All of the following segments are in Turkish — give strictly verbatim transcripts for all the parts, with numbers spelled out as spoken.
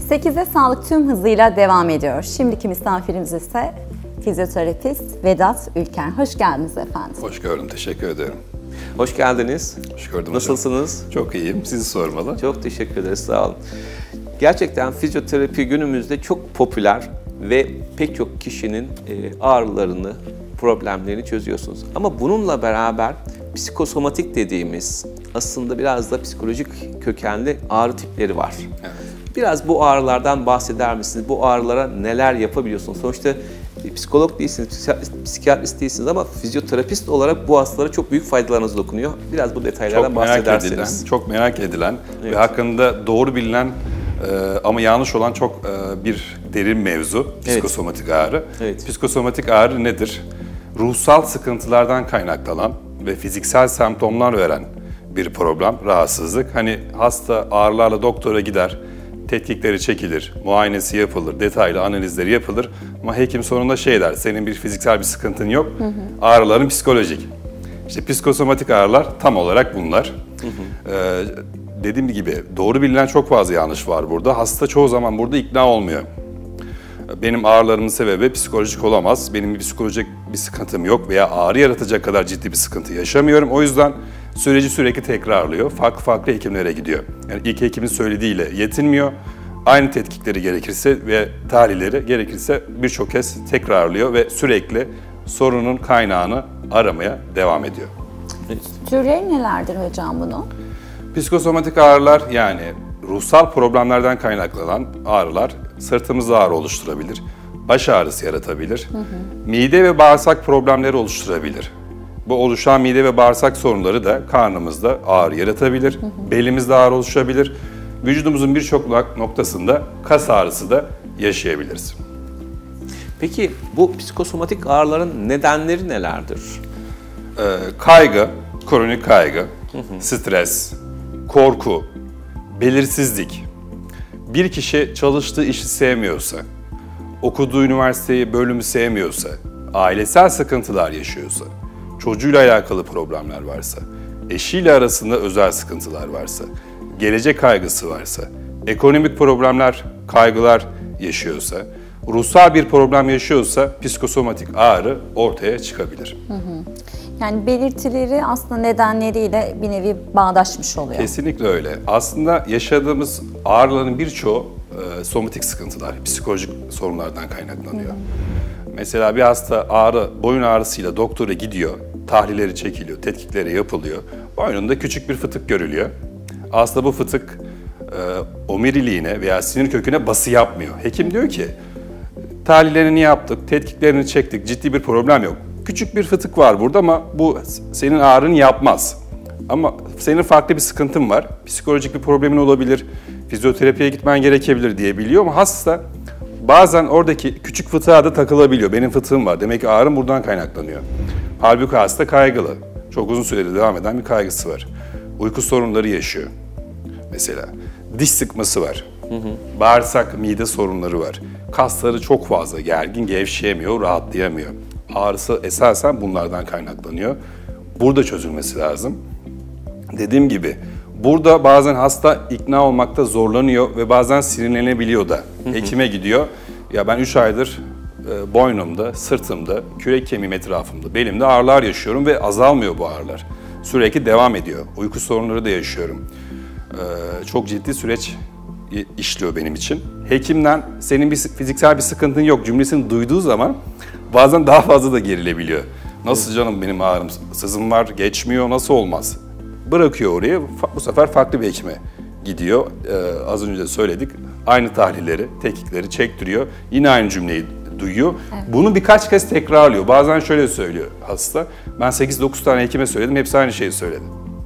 sekize Sağlık tüm hızıyla devam ediyor. Şimdiki misafirimiz ise fizyoterapist Vedat Ülker. Hoş geldiniz efendim. Hoş gördüm, teşekkür ederim. Hoş geldiniz. Hoş gördüm. Nasılsınız? Hocam. Çok iyiyim, sizi sormalı. Çok teşekkür ederiz, sağ olun. Gerçekten fizyoterapi günümüzde çok popüler ve pek çok kişinin ağrılarını, problemlerini çözüyorsunuz. Ama bununla beraber psikosomatik dediğimiz aslında biraz da psikolojik kökenli ağrı tipleri var. Evet. Biraz bu ağrılardan bahseder misiniz? Bu ağrılara neler yapabiliyorsunuz? Sonuçta psikolog değilsiniz, psikiyatrist değilsiniz ama fizyoterapist olarak bu hastalara çok büyük faydalarınız dokunuyor. Biraz bu detaylardan çok merak bahsederseniz. Edilen, çok merak edilen evet. ve hakkında doğru bilinen e, ama yanlış olan çok e, bir derin mevzu psikosomatik evet. ağrı. Evet. Psikosomatik ağrı nedir? Ruhsal sıkıntılardan kaynaklanan ve fiziksel semptomlar veren bir problem, rahatsızlık. Hani hasta ağrılarla doktora gider, tetkikleri çekilir, muayenesi yapılır, detaylı analizleri yapılır. Ama hekim sonunda şey der, senin bir fiziksel bir sıkıntın yok, hı hı. ağrıların psikolojik. İşte psikosomatik ağrılar tam olarak bunlar. Hı hı. Ee, dediğim gibi doğru bilinen çok fazla yanlış var burada. Hasta çoğu zaman burada ikna olmuyor. Benim ağrılarımın sebebi psikolojik olamaz, benim bir psikolojik bir sıkıntım yok veya ağrı yaratacak kadar ciddi bir sıkıntı yaşamıyorum. O yüzden süreci sürekli tekrarlıyor, farklı farklı hekimlere gidiyor. Yani ilk hekimin söylediğiyle yetinmiyor, aynı tetkikleri gerekirse ve tahlilleri gerekirse birçok kez tekrarlıyor ve sürekli sorunun kaynağını aramaya devam ediyor. Türleri nelerdir hocam bunun? Psikosomatik ağrılar yani ruhsal problemlerden kaynaklanan ağrılar sırtımızda ağrı oluşturabilir, baş ağrısı yaratabilir, hı hı. mide ve bağırsak problemleri oluşturabilir. Bu oluşan mide ve bağırsak sorunları da karnımızda ağrı yaratabilir, hı hı. belimizde ağrı oluşabilir. Vücudumuzun birçok noktasında kas ağrısı da yaşayabiliriz. Peki bu psikosomatik ağrıların nedenleri nelerdir? Ee, kaygı, kronik kaygı, hı hı. stres, korku, belirsizlik. Bir kişi çalıştığı işi sevmiyorsa, okuduğu üniversiteyi, bölümü sevmiyorsa, ailesel sıkıntılar yaşıyorsa, çocuğuyla alakalı problemler varsa, eşiyle arasında özel sıkıntılar varsa, gelecek kaygısı varsa, ekonomik problemler, kaygılar yaşıyorsa, ruhsal bir problem yaşıyorsa psikosomatik ağrı ortaya çıkabilir. Hı hı. Yani belirtileri aslında nedenleriyle bir nevi bağdaşmış oluyor. Kesinlikle öyle. Aslında yaşadığımız ağrıların birçoğu e, somatik sıkıntılar, psikolojik sorunlardan kaynaklanıyor. Hı hı. Mesela bir hasta ağrı, boyun ağrısıyla doktora gidiyor, tahlilleri çekiliyor, tetkikleri yapılıyor. Boynunda küçük bir fıtık görülüyor. Aslında bu fıtık e, omuriliğine veya sinir köküne bası yapmıyor. Hekim diyor ki, tahlillerini yaptık, tetkiklerini çektik, ciddi bir problem yok. Küçük bir fıtık var burada ama bu senin ağrını yapmaz. Ama senin farklı bir sıkıntın var, psikolojik bir problemin olabilir, fizyoterapiye gitmen gerekebilir diyebiliyor ama hasta bazen oradaki küçük fıtığa da takılabiliyor. Benim fıtığım var, demek ki ağrım buradan kaynaklanıyor. Halbuki hasta kaygılı, çok uzun sürede devam eden bir kaygısı var. Uyku sorunları yaşıyor mesela, diş sıkması var, hı hı. bağırsak, mide sorunları var. Kasları çok fazla gergin, gevşeyemiyor, rahatlayamıyor. Ağrısı esasen bunlardan kaynaklanıyor. Burada çözülmesi lazım. Dediğim gibi burada bazen hasta ikna olmakta zorlanıyor ve bazen sinirlenebiliyor da. Hı hı. Hekime gidiyor. Ya ben üç aydır e, boynumda, sırtımda, kürek kemiğim etrafımda, belimde ağrılar yaşıyorum ve azalmıyor bu ağrılar. Sürekli devam ediyor. Uyku sorunları da yaşıyorum. E, çok ciddi süreç işliyor benim için. Hekimden senin bir fiziksel bir sıkıntın yok cümlesini duyduğu zaman bazen daha fazla da gerilebiliyor. Nasıl canım benim ağrım, sızım var, geçmiyor, nasıl olmaz? Bırakıyor oraya, bu sefer farklı bir hekime gidiyor. Ee, az önce de söyledik, aynı tahlilleri, tetkikleri çektiriyor. Yine aynı cümleyi duyuyor. Evet. Bunu birkaç kez tekrarlıyor. Bazen şöyle söylüyor hasta, ben sekiz dokuz tane hekime söyledim, hepsi aynı şeyi söyledi.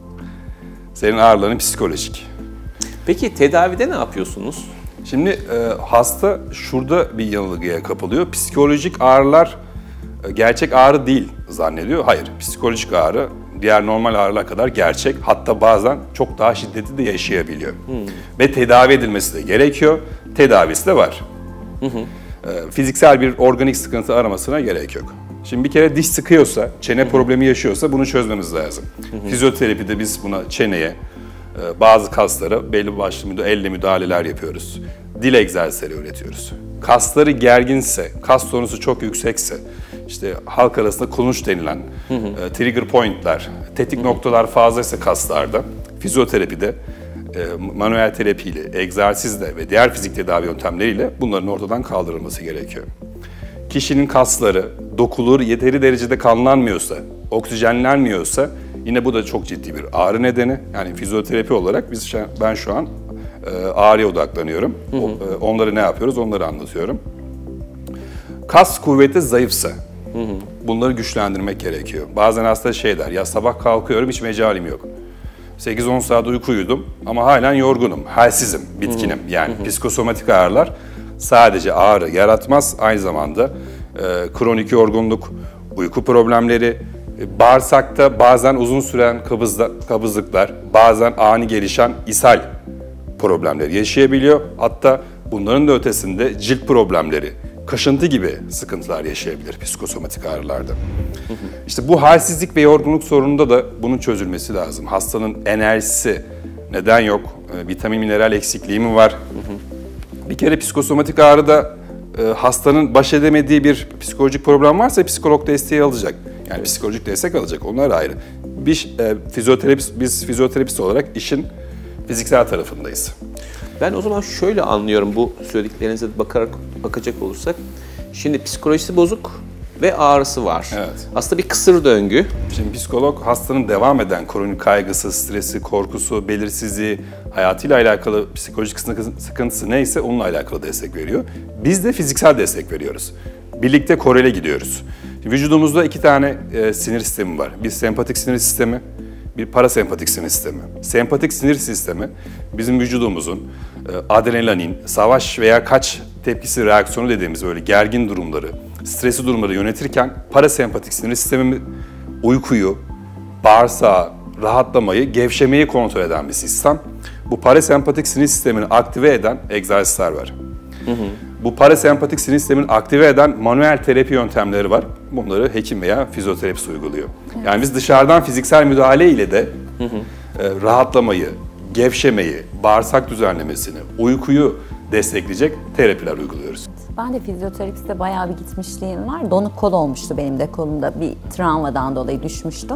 Senin ağrıların psikolojik. Peki tedavide ne yapıyorsunuz? Şimdi e, hasta şurada bir yanılgıya kapılıyor. Psikolojik ağrılar e, gerçek ağrı değil zannediyor. Hayır, psikolojik ağrı diğer normal ağrılar kadar gerçek. Hatta bazen çok daha şiddetli de yaşayabiliyor. Hmm. Ve tedavi edilmesi de gerekiyor. Tedavisi de var. Hı hı. E, fiziksel bir organik sıkıntı aramasına gerek yok. Şimdi bir kere diş sıkıyorsa, çene hı hı. problemi yaşıyorsa bunu çözmemiz lazım. Hı hı. Fizyoterapide biz buna çeneye, bazı kaslara belli başlı elle müdahaleler yapıyoruz. dil egzersizleri öğretiyoruz. Kasları gerginse, kas tonusu çok yüksekse, işte halk arasında kulunç denilen hı hı. E, trigger pointler, tetik hı hı. noktalar fazlaysa kaslarda, fizyoterapide, e, manuel terapiyle, egzersizle ve diğer fizik tedavi yöntemleriyle bunların ortadan kaldırılması gerekiyor. Kişinin kasları dokulur, yeteri derecede kanlanmıyorsa, oksijenlenmiyorsa yine bu da çok ciddi bir ağrı nedeni. Yani fizyoterapi olarak biz ben şu an e, ağrıya odaklanıyorum. Hı hı. O, e, onları ne yapıyoruz onları anlatıyorum. Kas kuvveti zayıfsa hı hı. bunları güçlendirmek gerekiyor. Bazen hasta şey der, ya sabah kalkıyorum hiç mecalim yok. sekiz on saat uyku uyudum ama halen yorgunum, halsizim, bitkinim. Hı hı. Yani hı hı. psikosomatik ağrılar sadece ağrı yaratmaz, aynı zamanda e, kronik yorgunluk, uyku problemleri, e, bağırsakta bazen uzun süren kabızda, kabızlıklar, bazen ani gelişen ishal problemleri yaşayabiliyor. Hatta bunların da ötesinde cilt problemleri, kaşıntı gibi sıkıntılar yaşayabilir psikosomatik ağrılarda. Hı hı. İşte bu halsizlik ve yorgunluk sorununda da bunun çözülmesi lazım. Hastanın enerjisi neden yok? E, vitamin, mineral eksikliği mi var? Hı hı. Bir kere psikosomatik ağrıda e, hastanın baş edemediği bir psikolojik problem varsa psikolog desteği alacak. Yani evet. psikolojik destek alacak. Onlar ayrı. Biz e, fizyoterapist, biz fizyoterapist olarak işin fiziksel tarafındayız. Ben o zaman şöyle anlıyorum bu söylediklerinize bakarak bakacak olursak. Şimdi psikolojisi bozuk ve ağrısı var. Evet. Aslında bir kısır döngü. Şimdi psikolog hastanın devam eden kronik kaygısı, stresi, korkusu, belirsizliği, hayatıyla alakalı psikolojik sıkıntısı neyse onunla alakalı destek veriyor. Biz de fiziksel destek veriyoruz. Birlikte korele gidiyoruz. Şimdi vücudumuzda iki tane e, sinir sistemi var. Bir sempatik sinir sistemi, bir parasempatik sinir sistemi. Sempatik sinir sistemi bizim vücudumuzun e, adrenalin, savaş veya kaç tepkisi reaksiyonu dediğimiz böyle gergin durumları, stresli durumları yönetirken parasempatik sinir sistemi uykuyu, bağırsağı, rahatlamayı, gevşemeyi kontrol eden bir sistem. Bu parasempatik sinir sistemini aktive eden egzersizler var. Hı hı. Bu parasempatik sinir sistemini aktive eden manuel terapi yöntemleri var. Bunları hekim veya fizyoterapist uyguluyor. Evet. Yani biz dışarıdan fiziksel müdahale ile de hı hı. E, rahatlamayı, gevşemeyi, bağırsak düzenlemesini, uykuyu destekleyecek terapiler uyguluyoruz. Ben de fizyoterapiste bayağı bir gitmişliğim var. Donuk kol olmuştu benim de kolumda. Bir travmadan dolayı düşmüştüm.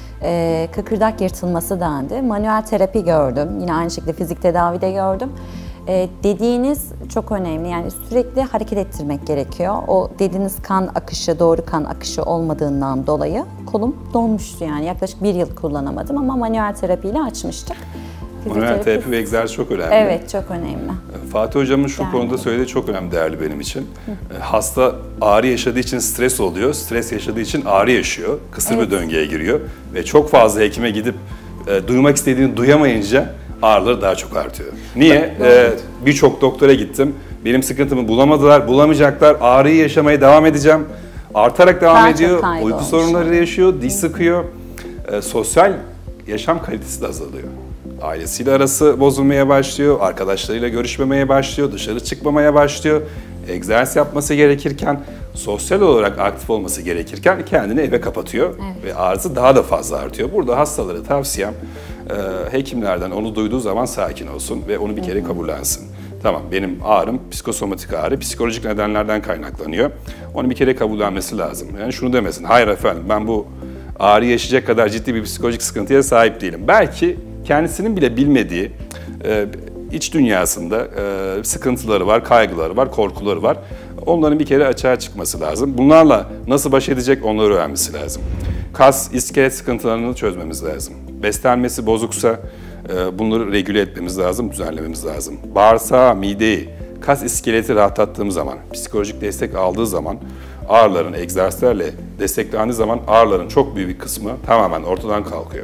Ee, kıkırdak yırtılması dendi. Manuel terapi gördüm. Yine aynı şekilde fizik tedavi de gördüm. Ee, dediğiniz çok önemli. Yani sürekli hareket ettirmek gerekiyor. O dediğiniz kan akışı, doğru kan akışı olmadığından dolayı kolum donmuştu yani. Yaklaşık bir yıl kullanamadım ama manuel terapiyle açmıştık. Manuel terapi ve egzersiz çok önemli. Evet, çok önemli. Fatih Hocam'ın şu yani. konuda söylediği çok önemli, değerli benim için. Hı. Hasta ağrı yaşadığı için stres oluyor, stres yaşadığı için ağrı yaşıyor, kısır evet. bir döngüye giriyor ve çok fazla hekime gidip e, duymak istediğini duyamayınca ağrıları daha çok artıyor. Niye? Ee, Birçok doktora gittim, benim sıkıntımı bulamadılar, bulamayacaklar, ağrıyı yaşamaya devam edeceğim. Artarak devam daha ediyor, uyku sorunları yaşıyor, diş sıkıyor, e, sosyal yaşam kalitesi de azalıyor. Ailesiyle arası bozulmaya başlıyor, arkadaşlarıyla görüşmemeye başlıyor, dışarı çıkmamaya başlıyor. Egzersiz yapması gerekirken, sosyal olarak aktif olması gerekirken kendini eve kapatıyor evet. ve ağrısı daha da fazla artıyor. Burada hastalara tavsiyem e, hekimlerden onu duyduğu zaman sakin olsun ve onu bir kere kabullensin. Tamam, benim ağrım psikosomatik ağrı, psikolojik nedenlerden kaynaklanıyor. Onu bir kere kabullenmesi lazım. Yani şunu demesin, hayır efendim ben bu ağrı yaşayacak kadar ciddi bir psikolojik sıkıntıya sahip değilim. Belki kendisinin bile bilmediği e, iç dünyasında e, sıkıntıları var, kaygıları var, korkuları var. Onların bir kere açığa çıkması lazım. Bunlarla nasıl baş edecek onları öğrenmesi lazım. Kas, iskelet sıkıntılarını çözmemiz lazım. Beslenmesi bozuksa e, bunları regüle etmemiz lazım, düzenlememiz lazım. Bağırsağı, mideyi, kas iskeleti rahatlattığımız zaman, psikolojik destek aldığı zaman, ağrıların egzersizlerle desteklendiği zaman ağrıların çok büyük bir kısmı tamamen ortadan kalkıyor.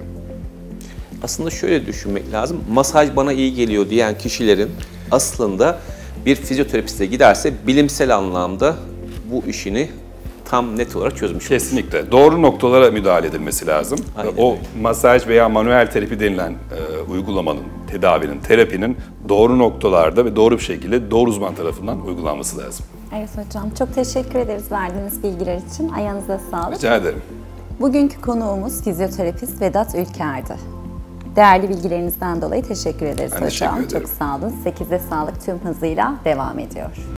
Aslında şöyle düşünmek lazım, masaj bana iyi geliyor diyen kişilerin aslında bir fizyoterapiste giderse bilimsel anlamda bu işini tam net olarak çözmüş olur. Kesinlikle. Doğru noktalara müdahale edilmesi lazım. Aynen o öyle. Masaj veya manuel terapi denilen e, uygulamanın, tedavinin, terapinin doğru noktalarda ve doğru bir şekilde doğru uzman tarafından uygulanması lazım. Evet hocam, çok teşekkür ederiz verdiğiniz bilgiler için. Ayağınıza sağlık. Rica ederim. Bugünkü konuğumuz fizyoterapist Vedat Ülker'di. Değerli bilgilerinizden dolayı teşekkür ederiz Ben teşekkür hocam. ederim. Çok sağ olun. sekize sağlık tüm hızıyla devam ediyor.